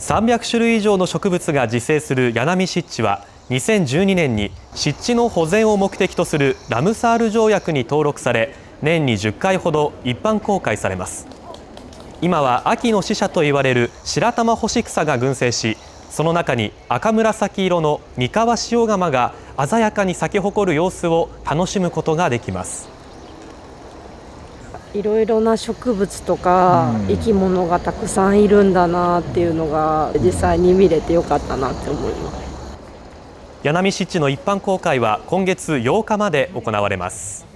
300種類以上の植物が自生する柳見湿地は、2012年に湿地の保全を目的とするラムサール条約に登録され、年に10回ほど一般公開されます。今は秋の使者といわれる白玉干し草が群生し、その中に赤紫色の三河塩釜が鮮やかに咲き誇る様子を楽しむことができます。 いろいろな植物とか生き物がたくさんいるんだなっていうのが実際に見れてよかったなって思います。 柳見湿地の一般公開は今月8日まで行われます。